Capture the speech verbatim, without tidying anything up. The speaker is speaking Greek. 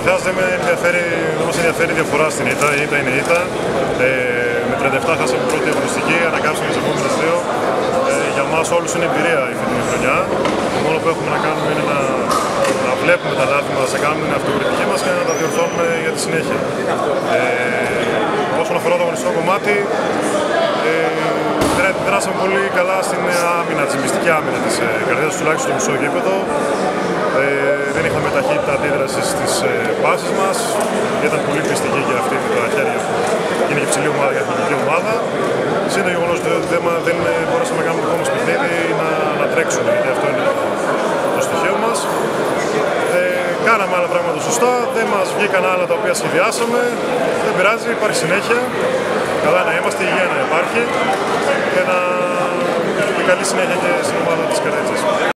Καταρχάς δεν, δεν μας ενδιαφέρει η διαφορά στην ήττα, η ήττα είναι ήττα. Ε, με τριάντα επτά χάσαμε πρώτη αγωνιστική, ανακάψαμε τις επόμενες δύο. Ε, για μας όλους είναι εμπειρία η φετινή χρονιά. Το μόνο που έχουμε να κάνουμε είναι να, να βλέπουμε τα λάθη μας, να κάνουμε την αυτοκριτική μας και να τα διορθώνουμε για τη συνέχεια. Ε, όσον αφορά το αγωνιστικό κομμάτι, ε, δράσαμε πολύ καλά στην άμυνα, τη μυστική άμυνα της ε, καρδιάς, τουλάχιστον στο μισό γήπεδο. Ε, δεν είχαμε ταχύτητα αντίδραση στις ε, πάσεις μας. Ήταν πολύ πιστική και αυτή με τα χέρια που είναι και ψηλή ομάδα για την εθνική ομάδα. Συν το γεγονός ότι δεν, δεν μπορέσαμε να κάνουμε το δικό μας παιχνίδι ή να, να τρέξουμε, γιατί αυτό είναι το στοιχείο μας. Ε, κάναμε άλλα πράγματα σωστά, δεν μας βγήκαν άλλα τα οποία σχεδιάσαμε. Δεν πειράζει, υπάρχει συνέχεια. Καλά να είμαστε, η υγεία να υπάρχει και να καλή συνέχεια και στην ομάδα της Καρέτσας.